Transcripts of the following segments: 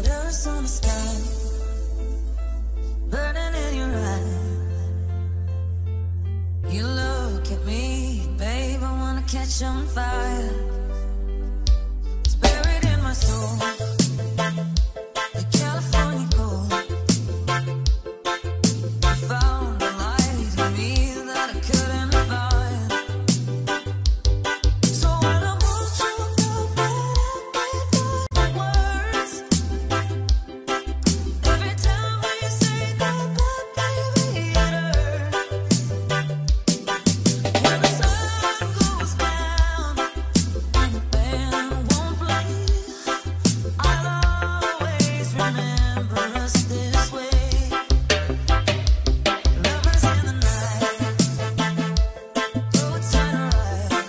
Shadows on the sky, burning in your eye. You look at me, babe, I wanna catch on fire. It's buried in my soul, the California gold. I found a light in me that I couldn't find. So when I want you, go back with words. Every time when you say goodbye, baby, it hurts. When the sun goes down and the band won't play, I'll always remember us this way. Lovers in the night, though it's sunrise.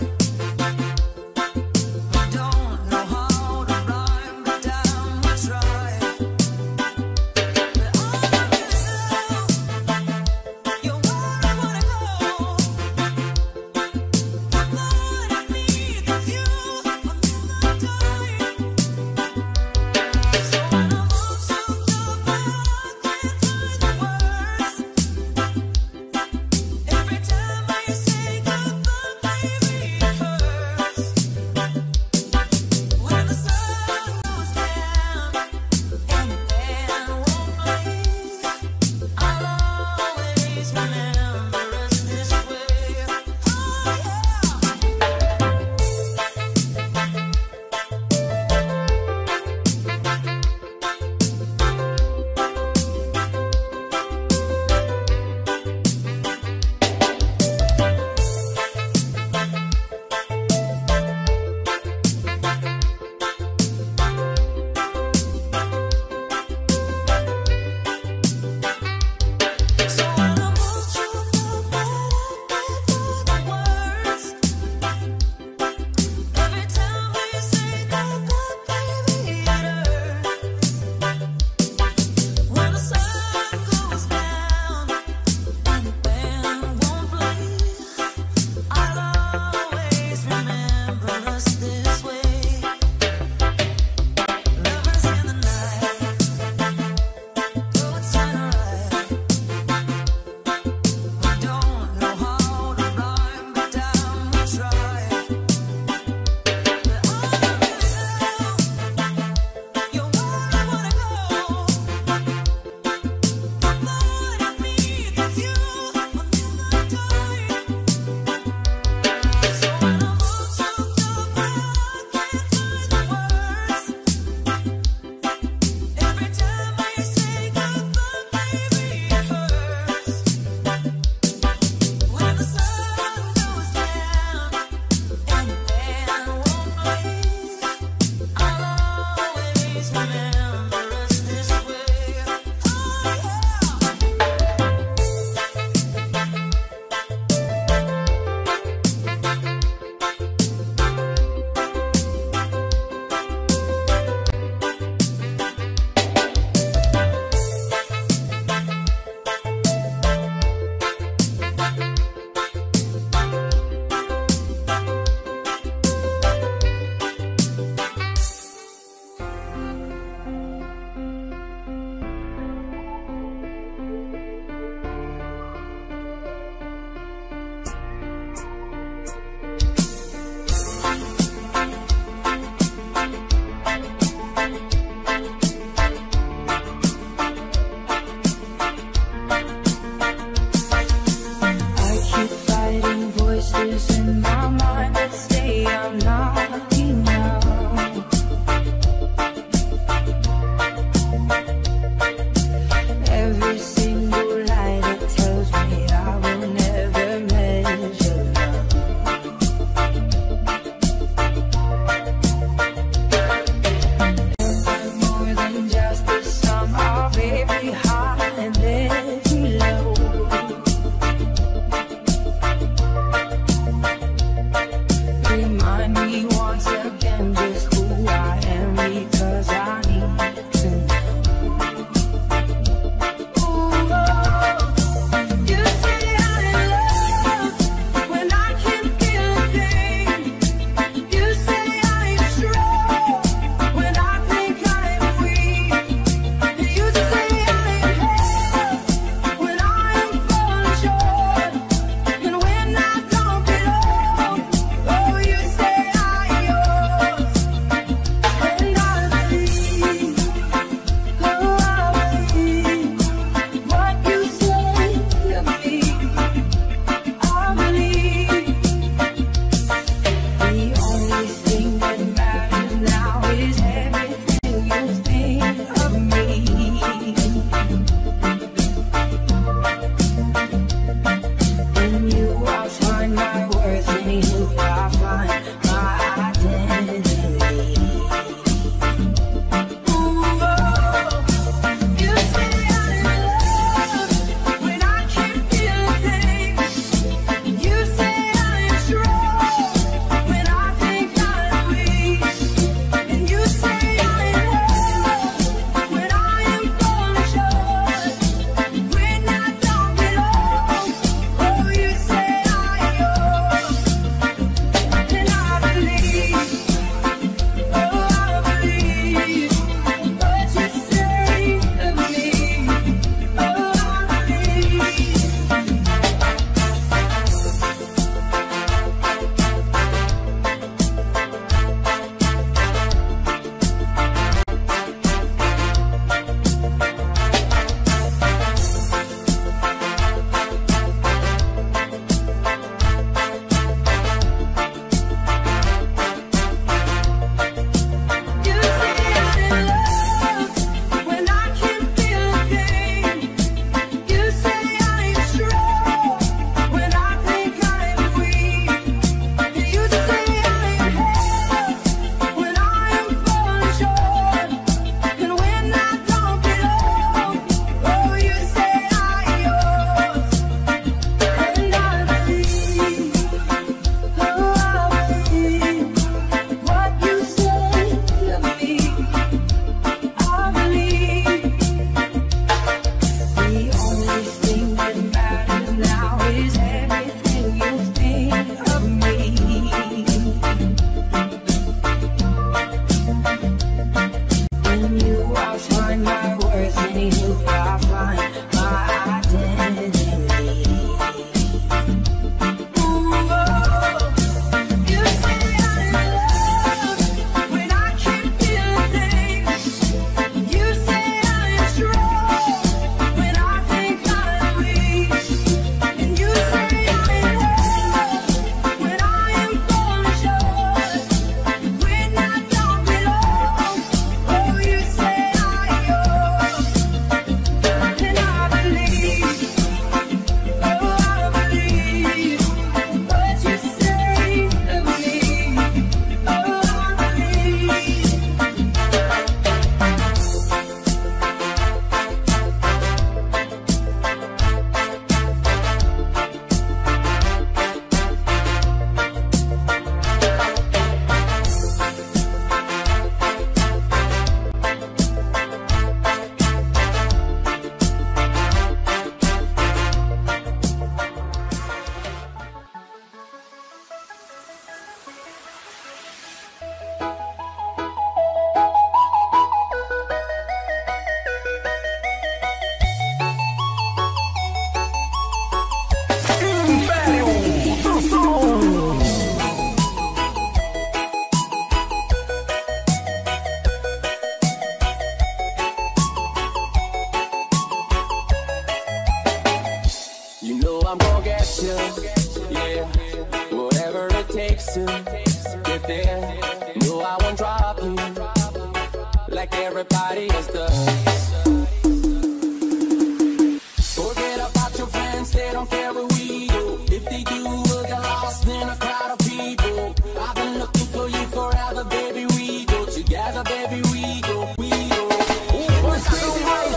We don't know how to rhyme, but down we try. But all of you, you're where I wanna go. The blood in me, that's you, will never die. So when I want to go back, I can't find the words. Every time when you say goodbye, baby, it hurts. When the sun goes down and the band won't play, I'll always remember us this way. Oh yeah. So when I want you, go back with words. Every time when you say goodbye, baby, it hurts. When the sun goes down and the band won't play, I'll always remember us this way. Lovers in the night, though it's sunrise. We don't know how to rhyme, but down we try. But all of you, you're where I wanna go. The blood in me, that's you, will never die. So when I want to go back, I can't find the words. Every time when you say goodbye, baby, it hurts. When the sun goes down and the band won't play, I'll always remember us this way. Oh yeah. like everybody else does. Forget about your friends, they don't care where we go. If they do, we'll get lost in a crowd of people. I've been looking for you forever, baby, we go together, baby, we go, we go. What's crazy, right?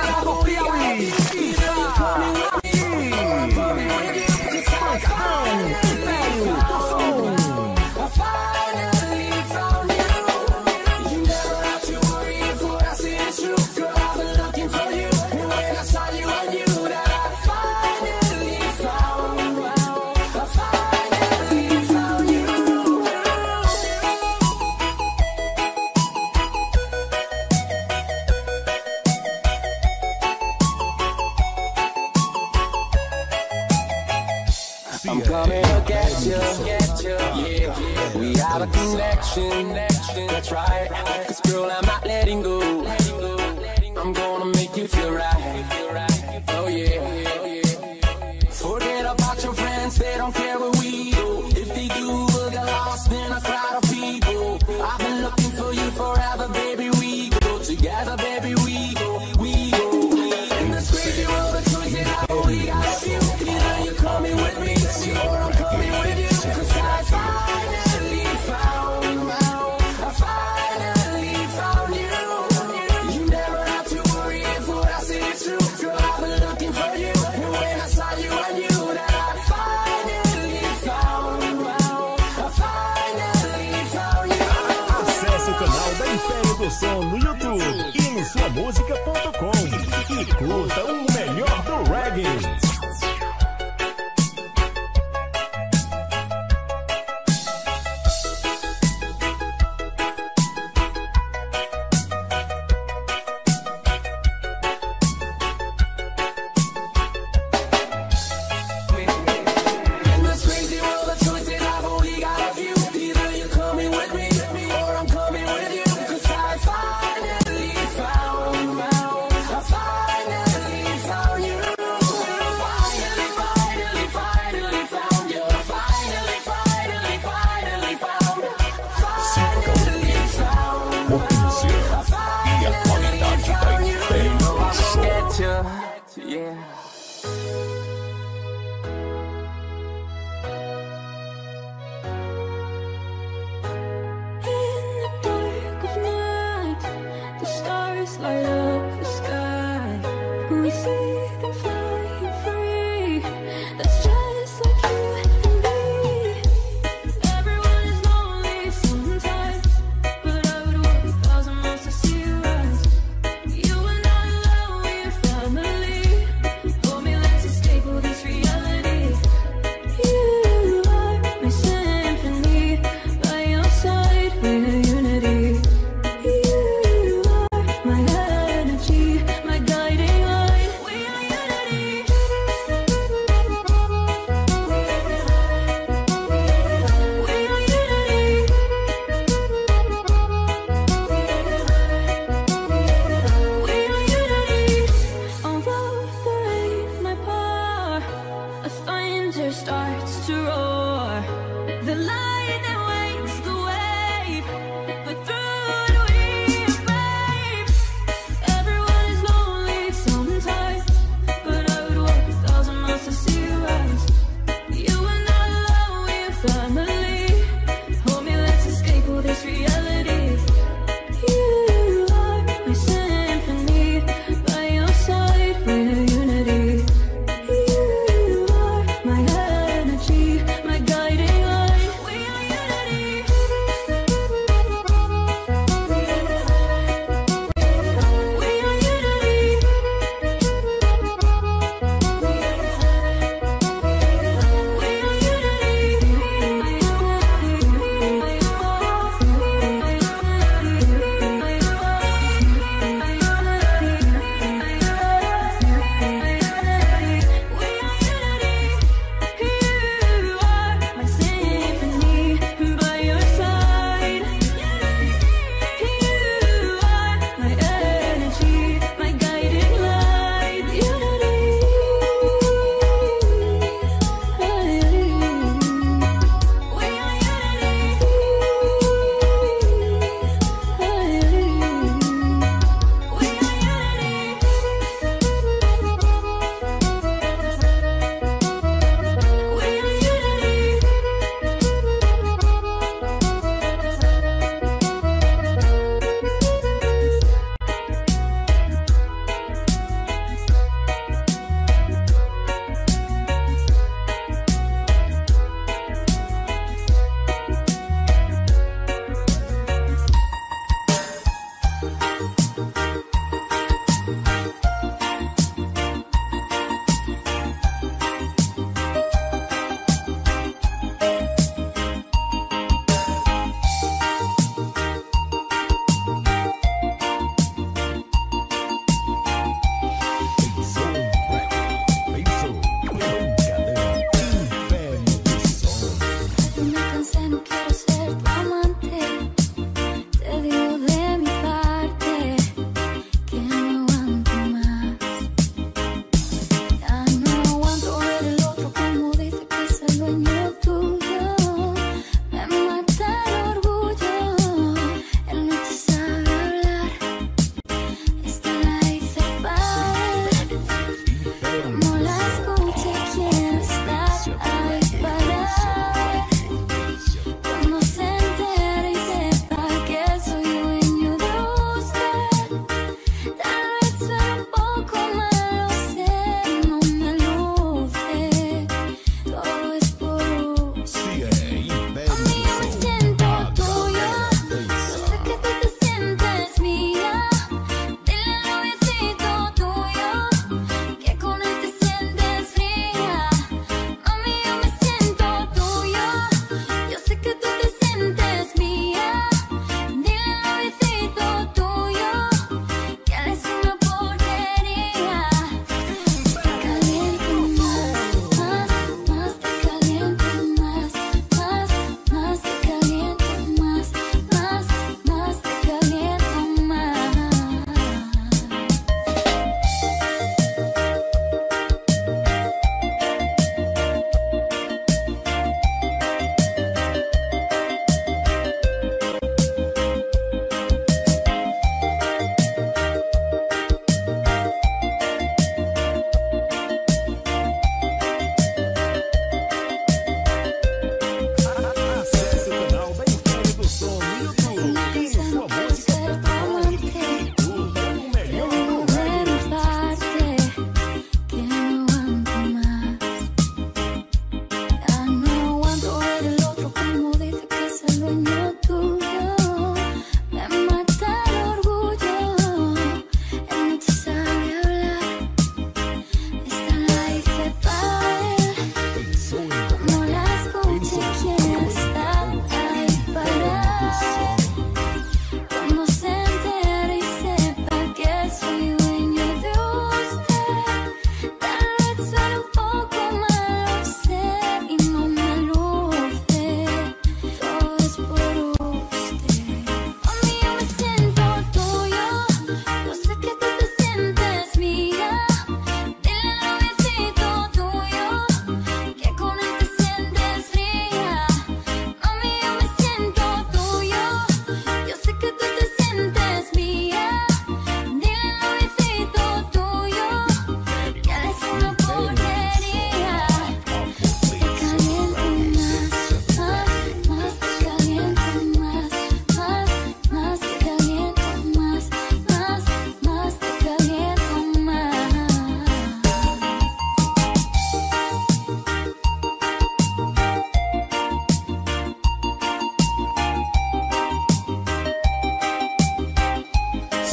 I'm coming to get you, yeah. We have a connection, that's right. 'Cause girl, I'm not letting go. I'm gonna make you feel right. Oh yeah. Forget about your friends, they don't care where we go. If they do, we'll get lost in a crowd of people. I've been looking for you forever, baby, we go together, baby, we go, we go. In this crazy world of choices, we got a few. Either you're coming with me, or I'm coming with you. 'Cause I finally found you. You never have to worry if what I say is true. Girl, I've been looking for you. And when I saw you, I knew that I finally found you. Acesse o canal da Império do Som no YouTube e no suamusica.com e curta o melhor do reggae. Yeah. In the dark of night, the stars light up the sky. We see them flying free. That's just like you and me. Everyone is lonely sometimes, but I would walk 1,000 miles to see you rise. You are not alone, we're family. Hold me, let's escape all this reality. You are my symphony. By your side, we're unity. You are my energy, my guiding light. We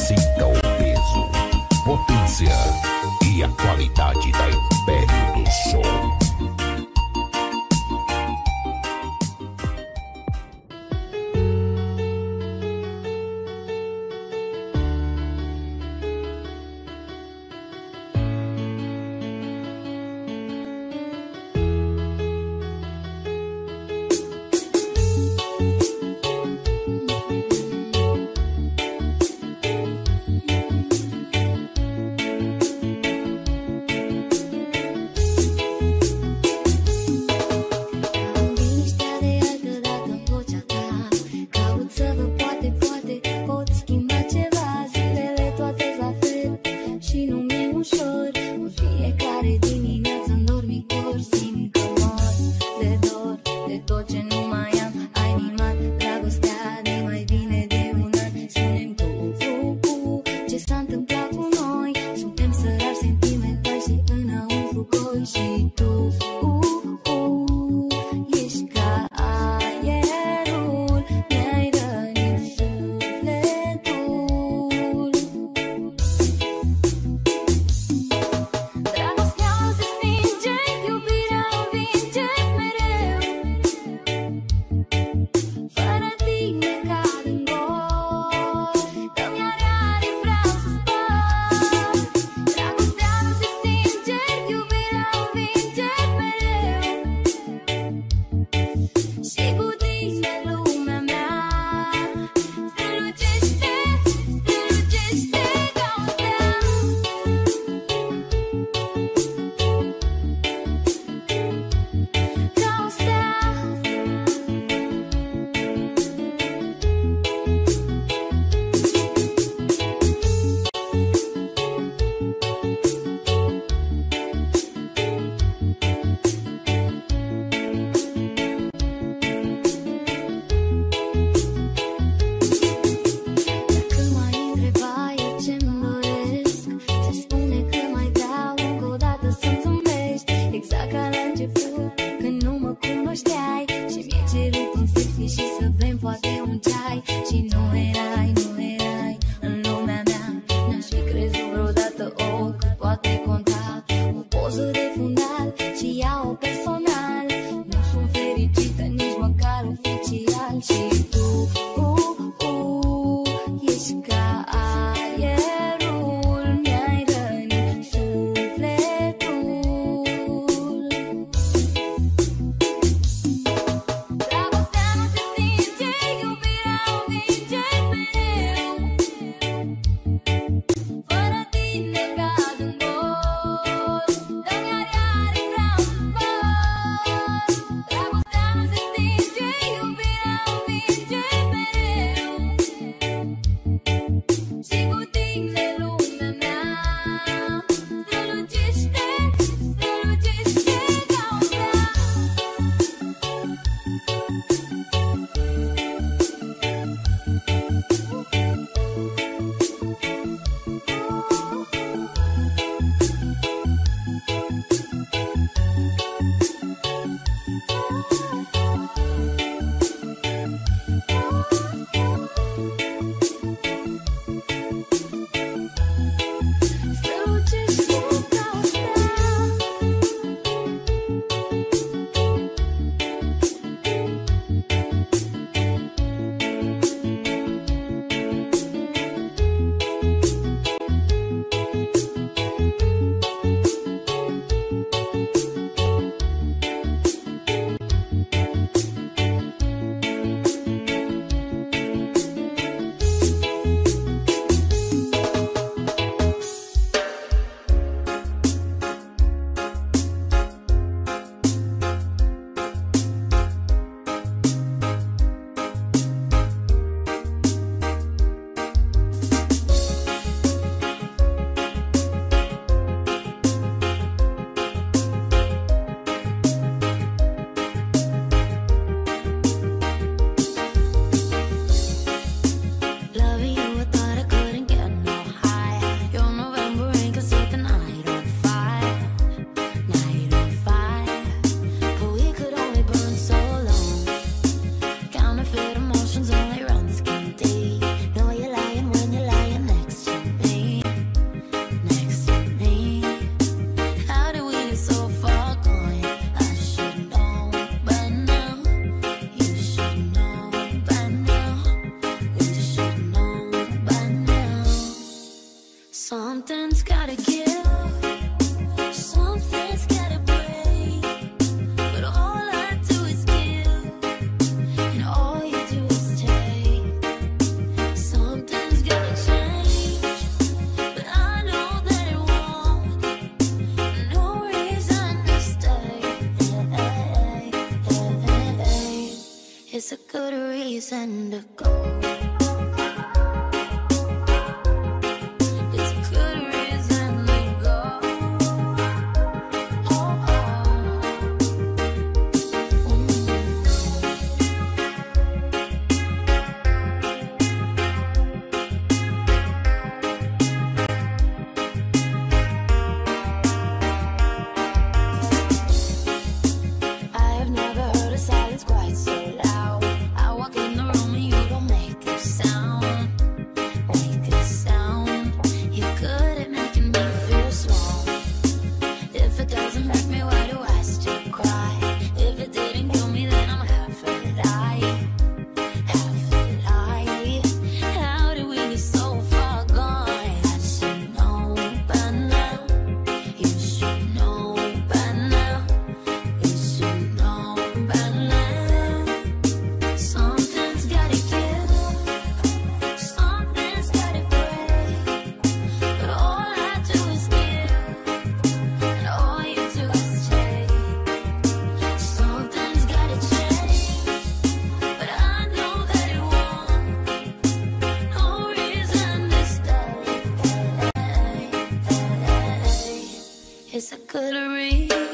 Sinta o peso, potência e a qualidade da Império do Som. Something's gotta give, something's gotta break. But all I do is give, and all you do is take. Something's gotta change, but I know that it won't. No reason to stay. It's a good reason to go. It's a good reason to go. I've never heard a silence quite so loud. I walk in the room and you don't make a sound. Make a sound. You're good at making me feel small. If it doesn't hurt me, why do I still cry? If it didn't kill me, then I'm half alive. Half alive. How did we get so far gone? I should know by now. You should know by now. You should know by now. Something's gotta give, something's gotta break. But all I do is give, and all you do is take. Something's gotta change, but I know that it won't. No reason to stay. It's a good reason.